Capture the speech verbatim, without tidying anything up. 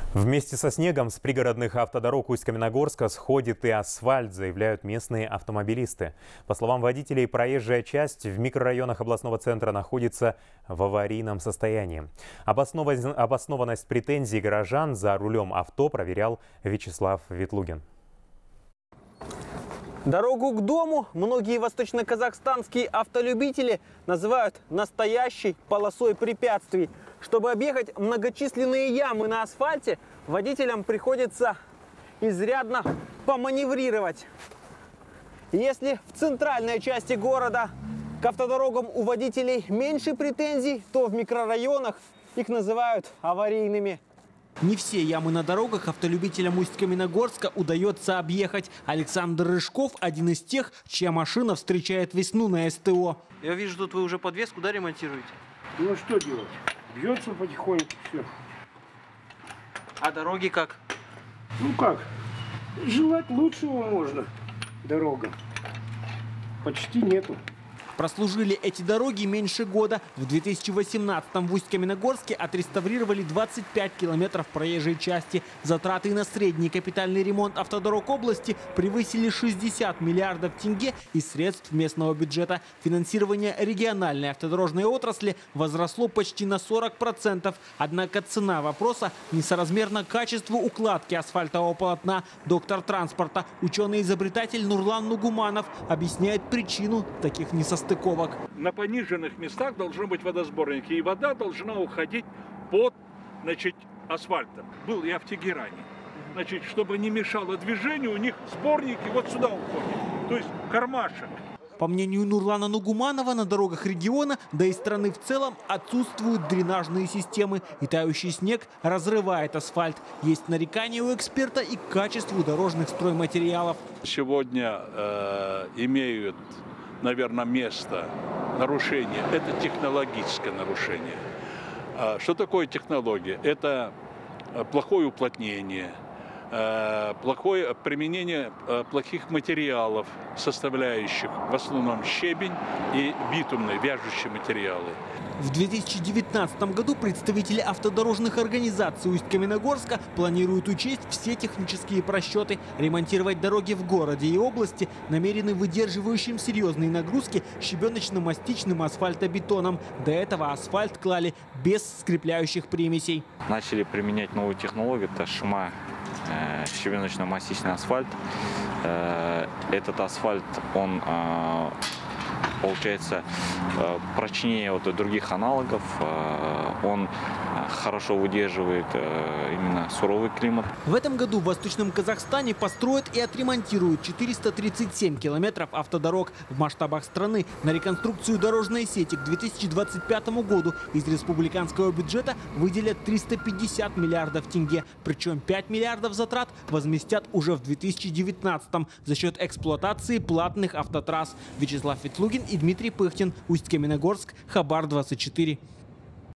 Вместе со снегом с пригородных автодорог Усть-Каменогорска сходит и асфальт, заявляют местные автомобилисты. По словам водителей, проезжая часть в микрорайонах областного центра находится в аварийном состоянии. Обоснованность претензий горожан за рулем авто проверял Вячеслав Ветлугин. Дорогу к дому многие восточно-казахстанские автолюбители называют настоящей полосой препятствий. Чтобы объехать многочисленные ямы на асфальте, водителям приходится изрядно поманеврировать. Если в центральной части города к автодорогам у водителей меньше претензий, то в микрорайонах их называют аварийными. Не все ямы на дорогах автолюбителям Усть-Каменогорска удается объехать. Александр Рыжков – один из тех, чья машина встречает весну на СТО. Я вижу, тут вы уже подвеску, да, ремонтируете? Ну что делать? Бьется потихоньку, все. А дороги как? Ну как? Желать лучшего можно. Дорога. Почти нету. Прослужили эти дороги меньше года. В две тысячи восемнадцатом в Усть-Каменогорске отреставрировали двадцать пять километров проезжей части. Затраты на средний капитальный ремонт автодорог области превысили шестьдесят миллиардов тенге из средств местного бюджета. Финансирование региональной автодорожной отрасли возросло почти на сорок процентов. Однако цена вопроса несоразмерна качеству укладки асфальтового полотна. Доктор транспорта, ученый-изобретатель Нурлан Нугуманов объясняет причину таких несостоятельностей. На пониженных местах должны быть водосборники, и вода должна уходить под, значит, асфальтом. Был я в Тегеране. Значит, чтобы не мешало движению, у них сборники вот сюда уходят, то есть кармашек. По мнению Нурлана Нугуманова, на дорогах региона, да и страны в целом, отсутствуют дренажные системы. И тающий снег разрывает асфальт. Есть нарекания у эксперта и к качеству дорожных стройматериалов. Сегодня э, имеют, наверное, место нарушения. Это технологическое нарушение. Что такое технология? Это плохое уплотнение, плохое применение плохих материалов, составляющих в основном щебень и битумные вяжущие материалы. В две тысячи девятнадцатом году представители автодорожных организаций Усть-Каменогорска планируют учесть все технические просчеты. Ремонтировать дороги в городе и области намерены выдерживающим серьезные нагрузки щебеночно-мастичным асфальтобетоном. До этого асфальт клали без скрепляющих примесей. Начали применять новую технологию, это ШМА, э, щебеночно-мастичный асфальт. Э, этот асфальт, он э, получается прочнее от других аналогов, он хорошо выдерживает именно суровый климат. В этом году в Восточном Казахстане построят и отремонтируют четыреста тридцать семь километров автодорог. В масштабах страны на реконструкцию дорожной сети к две тысячи двадцать пятому году из республиканского бюджета выделят триста пятьдесят миллиардов тенге. Причем пять миллиардов затрат возместят уже в две тысячи девятнадцатом за счет эксплуатации платных автотрасс. Вячеслав Ветлугин и Дмитрий Пыхтин. Усть-Каменогорск, Хабар двадцать четыре.